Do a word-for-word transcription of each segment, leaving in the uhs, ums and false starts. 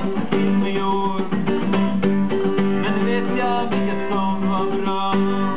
film i år. Men nu vet jag vilka som var bra.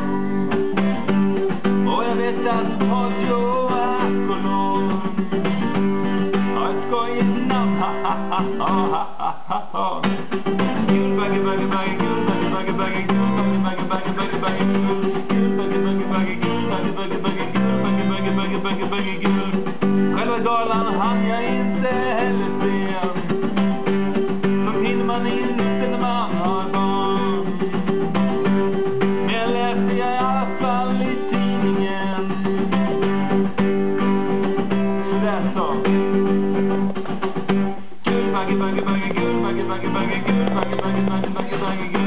Och jag vet att Kodjo Akolor har ett skojigt namn, hahahaha. Guldbagge, bagge, bagge, guldbagge, bagge, bagge, guldbagge, bagge, bagge, bagge, bagge, guldbagge, bagge, bagge, guldbagge, bagge, bagge, guldbagge, bagge, bagge, bagge, bagge, guld. Själva galan hann jag inte heller se. Så hinner man inte när man har barn. Men jag läste jag i alla fall i tidningen. Så där så. Guldbagge, bagge, bagge, guldbagge, bagge, bagge, guldbagge, bagge, bagge, bagge, bagge, guld.